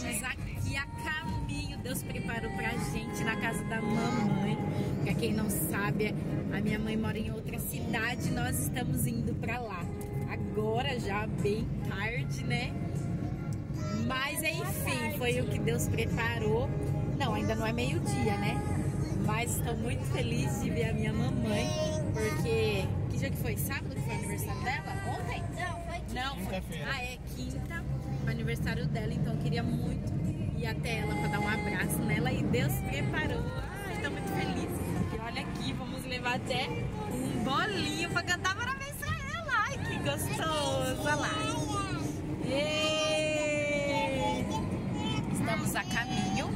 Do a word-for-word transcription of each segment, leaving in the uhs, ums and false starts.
Estamos aqui a caminho, Deus preparou pra gente na casa da mamãe. Pra quem não sabe, a minha mãe mora em outra cidade e nós estamos indo pra lá. Agora já bem tarde, né? Mas enfim, foi o que Deus preparou. Não, ainda não é meio-dia, né? Mas estou muito feliz de ver a minha mamãe, porque... Que dia que foi? Sábado que foi o aniversário dela? Ontem? Não, foi quinta. Não, foi... Ah, é quinta, o aniversário dela, então eu queria muito ir até ela para dar um abraço nela e Deus preparou. Ai, estou muito feliz. E olha aqui, vamos levar até um bolinho para cantar parabéns pra ela. Ai, que gostoso! Olha lá. E... Estamos a caminho.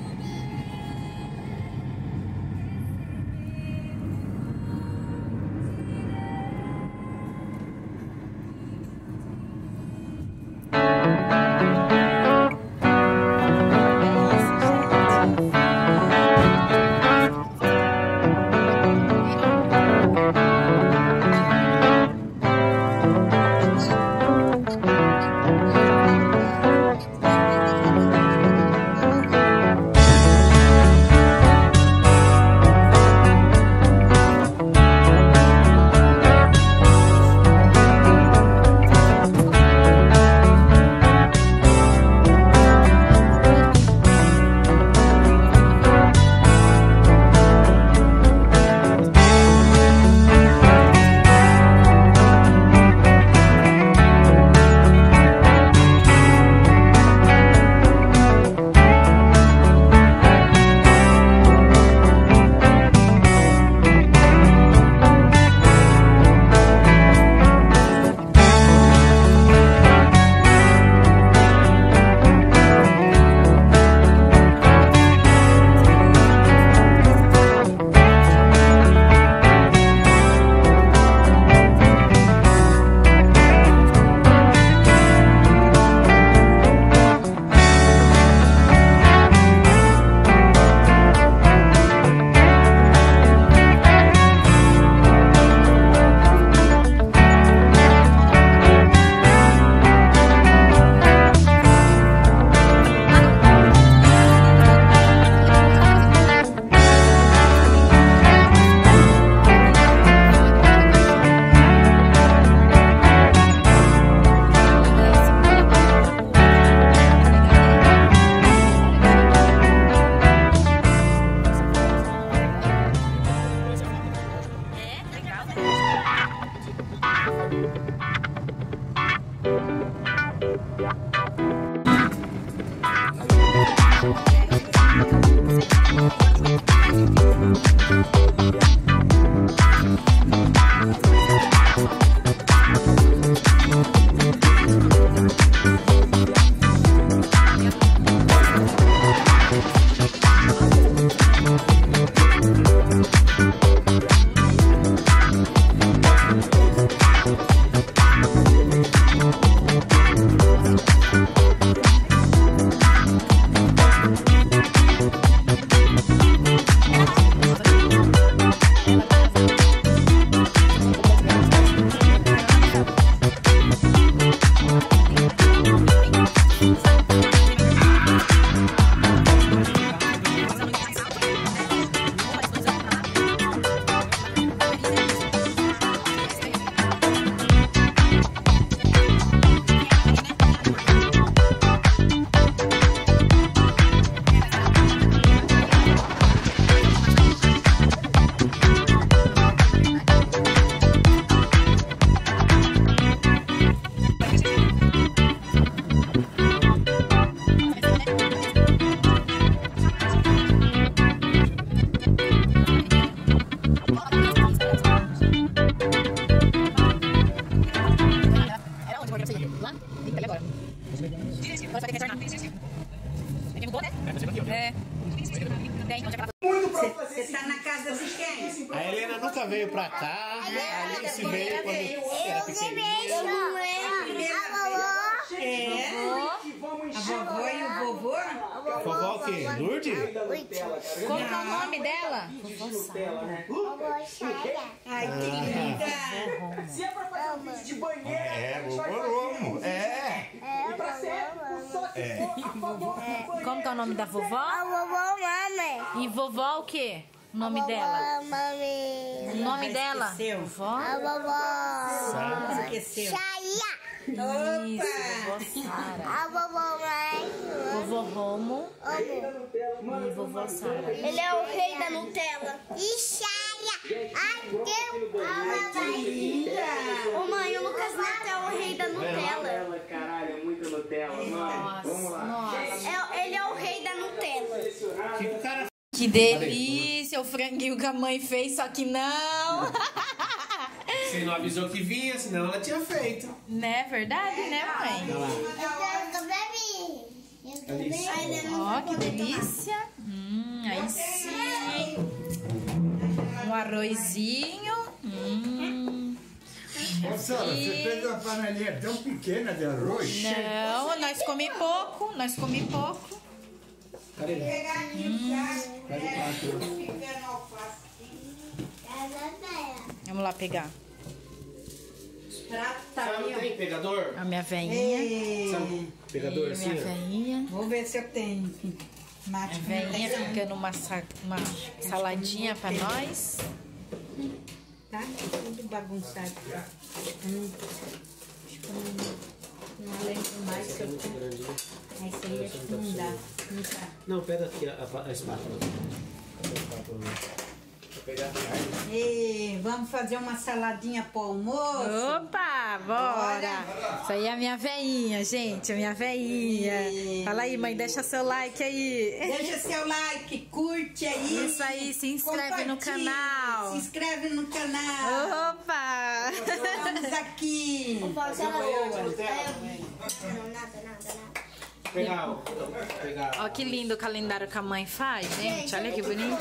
Você tá na casa de quem? A Helena nunca veio pra cá. A Alice veio quando era pequenininha. É. A vovó e o vovô? Vovó o quê? Lourdes? Qual que é o nome dela? Ai, que linda. Se é pra fazer um vídeo de banheiro, É, vovô Romo. É. e pra ser o sócio É. Como que é o nome da vovó? A vovó mami. E vovó o quê? O nome dela? Mami. O nome dela? esqueceu. Vovó? A vovó. Esqueceu. Saia. Isso, vovó Sara. A vovó mãe. Vovô Romo e vovó Sara. Ele é o rei da Nutella. E saia. Aqui. Ô mãe, o Lucas Neto é o rei da Nutella. Caralho, muito Nutella. Vamos lá. Nossa. É, ele é o rei da Nutella. Que o cara... Que delícia, o franguinho que a mãe fez, só que não. Você não avisou que vinha, senão ela tinha feito. Né, verdade, né, mãe? Ó, que delícia. Hum, aí sim. Um arrozinho. Hum. Sara, você fez uma panelinha tão pequena de arroz? Não, nós comi pouco, nós comi pouco. Cadê ele? Hum. Pega o prato. Vamos lá pegar. Prato tá Sabe, ali, não tem pegador? A minha ó. veinha. Ei, Sabe, pegador assim, Minha ó. veinha. Vou ver se eu tenho. A Mate, veinha ficando uma, sa uma saladinha pra nós. tá? Tudo bagunçado. Hum. Acho que eu não, não lembro mais se eu tenho. Esse aí acho que não dá. Não dá. Não, pega aqui a, a, a espátula. Pega a espátula. Vou pegar a carne. E vamos fazer uma saladinha pro almoço? Opa, bora! Isso aí é a minha veinha, gente, a minha veinha. Fala aí, mãe, deixa seu like aí. Deixa seu like, curte aí. Isso aí, se inscreve no compartilha, canal. Se inscreve no canal. Opa! Estamos aqui. Pegar, ó, pegar. Ó que lindo o calendário que a mãe faz, gente. Olha que bonito.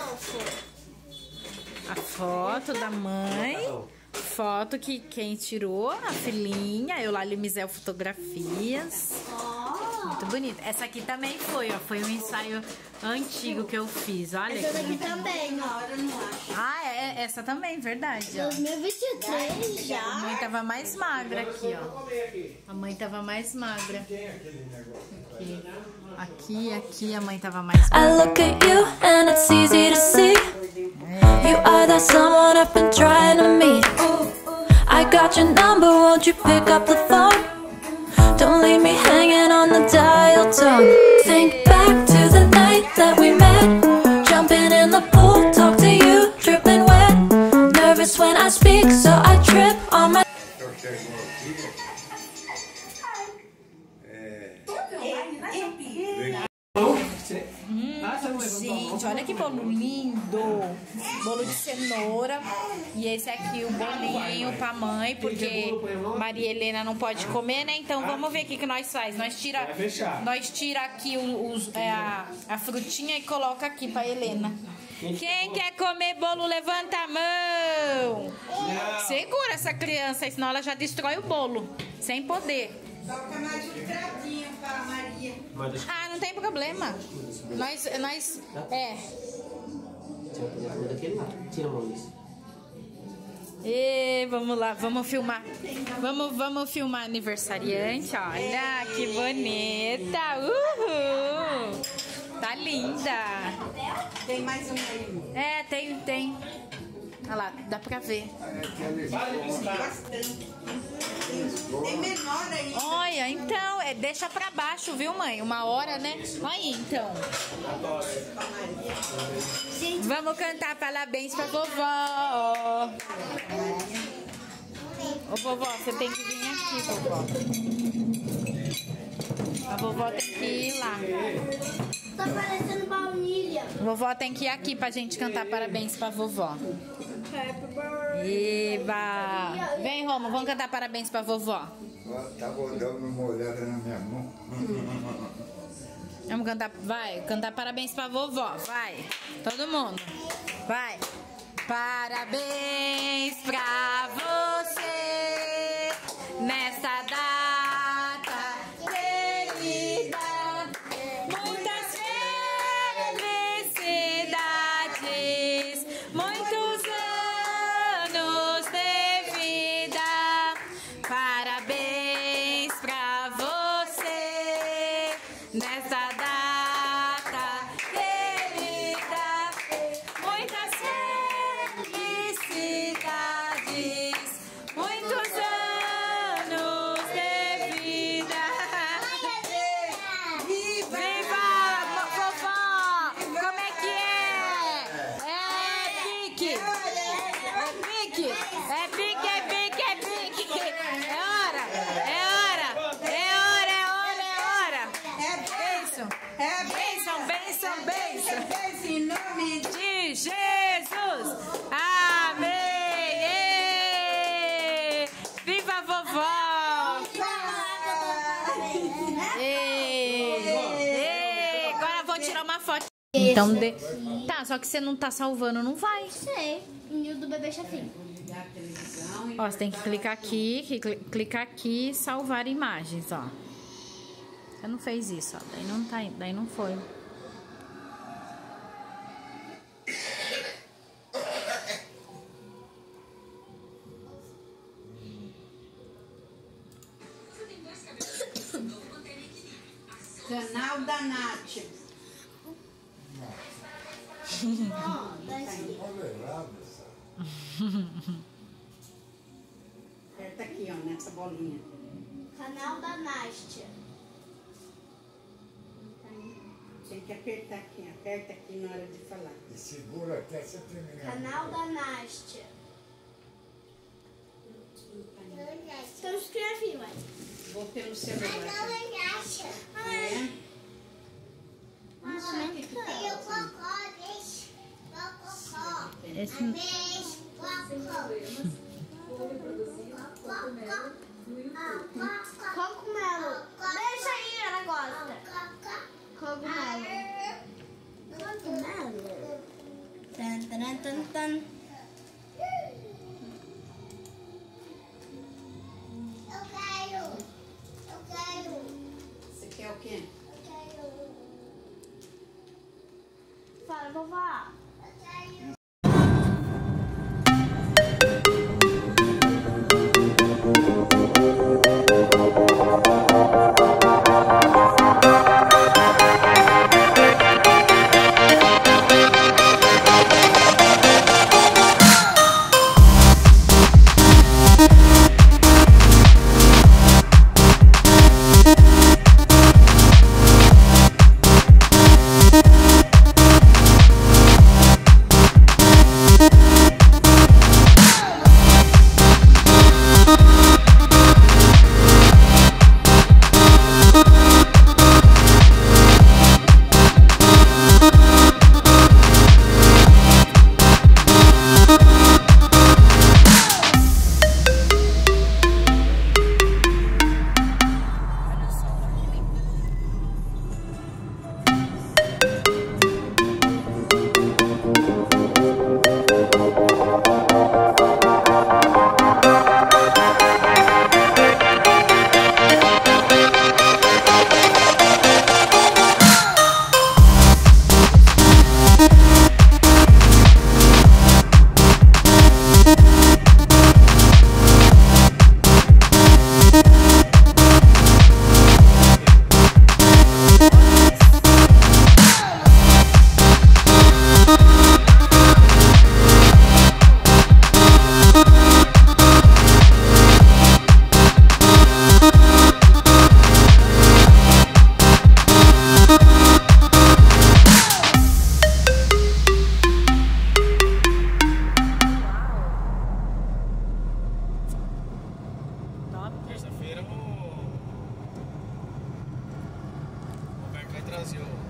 A foto da mãe. Foto que quem tirou, a filhinha. Eu lá, Limisel Fotografias. Muito bonito. Essa aqui também foi, ó. Foi um ensaio antigo que eu fiz. Olha Essa aqui. daqui também, ó. Ah, é. Essa também, verdade, ó. dois mil e vinte e três A já. mãe tava mais magra aqui, ó. A mãe tava mais magra. Aqui, aqui, aqui a mãe tava mais I magra. look at you and it's easy to see. You are that someone I've been trying to meet. I got your number, won't you pick up the phone? Don't leave me hanging on the dial tone. Think back to the night that we met. Jumping in the pool, talk to you, dripping wet. Nervous when I speak, so I trip on my... Gente, olha que bolo lindo. Bolo de cenoura. E esse aqui, o bolinho pra mãe, porque Maria Helena não pode comer, né? Então vamos ver o que, que nós faz. Nós tira, nós tira aqui os, é, a, a frutinha e coloca aqui pra Helena. Quem quer comer bolo, levanta a mão. Segura essa criança, senão ela já destrói o bolo. Sem poder. Toca mais um pratinho pra Maria. Ah, não tem problema. Nós, nós, é. Tira a mão disso. E vamos lá, vamos filmar. Vamos, vamos filmar aniversariante. Olha que bonita. Uhul. Tá linda. Tem mais um aí. É, tem, tem. Olha lá, dá pra ver. Bastante. Tem menor aí. Olha, então, é, deixa pra baixo, viu, mãe? Uma hora, né? Aí, então. Vamos cantar parabéns pra vovó. Ô, vovó, você tem que vir aqui, vovó. A vovó tem que ir lá. Tá parecendo baunilha. A vovó tem que ir aqui pra gente cantar parabéns pra vovó. Eba! Vem, Romo, vamos cantar parabéns pra vovó. Tá dando uma olhada na minha mão. Vamos cantar, vai, cantar parabéns pra vovó, vai. Todo mundo, vai. Parabéns pra você nesta data querida. Muitas felicidades, muitos anos de vida. Parabéns pra você nesta data querida, muitas felicidades, muitos anos de vida. Viva, vovó! Como é que é? É pique! É pique! É pique, é pique, é pique! É hora! É hora! É hora, é hora, é hora! É Bênção! É Bênção, bênção, bênção! bênção em nome de De Jesus! Amém! Ê! Viva a vovó! Ê! Ê! Agora vou tirar uma foto. Então, de... tá, só que você não tá salvando, não vai. Sei. E o do bebê chafinho. Ó, você tem que clicar aqui, que cli- clicar aqui e salvar imagens, ó. Você não fez isso, ó. Daí não tá, daí não foi. Canal da Nath. Aperta aqui, ó, nessa bolinha. Canal da Nástia. Tem que apertar aqui, aperta aqui na hora de falar. E segura até você terminar. Canal da Nástia. Então escreve, mãe. Vou pelo celular. É? Não sei o que que tá. Esse... Cogumelo. Deixa aí, ela gosta. Cogumelo. Cogumelo. Tan, tan, tan, tan. Eu quero. Eu quero. Você quer o quê? Eu quero. Fala, vovó. Eu quero. Terça-feira o Roberto vai trazer o